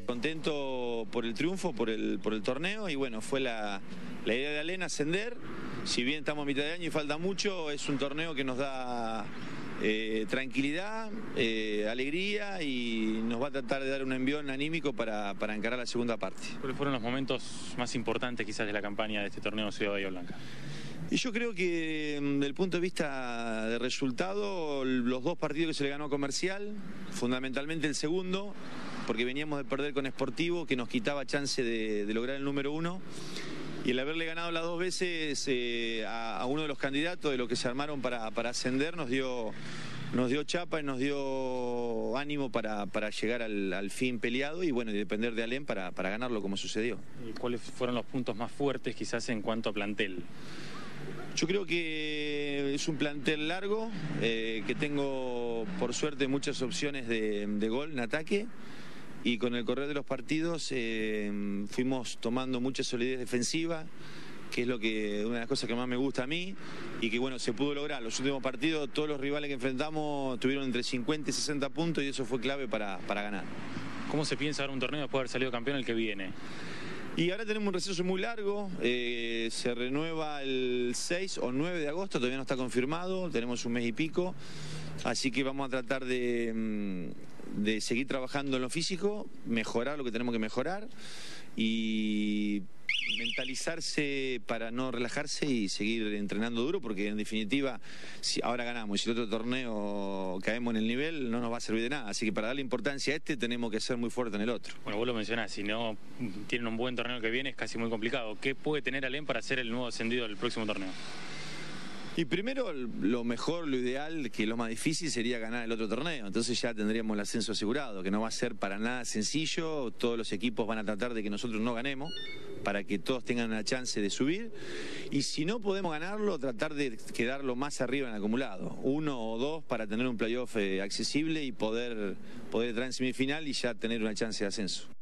Contento por el triunfo, por el torneo, y bueno, fue la idea de Alén ascender. Si bien estamos a mitad de año y falta mucho, es un torneo que nos da tranquilidad, alegría, y nos va a tratar de dar un envión anímico para encarar la segunda parte. ¿Cuáles fueron los momentos más importantes quizás de la campaña de este torneo Ciudad Bahía Blanca? Y yo creo que desde el punto de vista de resultado, los dos partidos que se le ganó a Comercial, fundamentalmente el segundo, porque veníamos de perder con Sportivo, que nos quitaba chance de lograr el número 1, y el haberle ganado las dos veces a uno de los candidatos de los que se armaron para ascender nos dio chapa y nos dio ánimo para llegar al fin peleado, y bueno, y depender de Alén para ganarlo como sucedió. ¿Y cuáles fueron los puntos más fuertes quizás en cuanto a plantel? Yo creo que es un plantel largo, que tengo por suerte muchas opciones de gol en ataque, y con el correr de los partidos fuimos tomando mucha solidez defensiva, que es una de las cosas que más me gusta a mí, y que bueno, se pudo lograr. Los últimos partidos, todos los rivales que enfrentamos tuvieron entre 50 y 60 puntos, y eso fue clave para ganar. ¿Cómo se piensa ahora un torneo después de haber salido campeón el que viene? Y ahora tenemos un receso muy largo, se renueva el 6 o 9 de agosto, todavía no está confirmado, tenemos un mes y pico, así que vamos a tratar de seguir trabajando en lo físico, mejorar lo que tenemos que mejorar y mentalizarse para no relajarse y seguir entrenando duro, porque en definitiva, si ahora ganamos y si el otro torneo caemos en el nivel, no nos va a servir de nada. Así que para darle importancia a este tenemos que ser muy fuerte en el otro. Bueno, vos lo mencionás, si no tienen un buen torneo que viene es casi muy complicado. ¿Qué puede tener Alén para ser el nuevo ascendido del próximo torneo? Y primero, lo mejor, lo ideal, que lo más difícil sería ganar el otro torneo. Entonces ya tendríamos el ascenso asegurado, que no va a ser para nada sencillo. Todos los equipos van a tratar de que nosotros no ganemos, para que todos tengan una chance de subir. Y si no podemos ganarlo, tratar de quedarlo más arriba en el acumulado. 1 o 2 para tener un playoff accesible y poder entrar en semifinal y ya tener una chance de ascenso.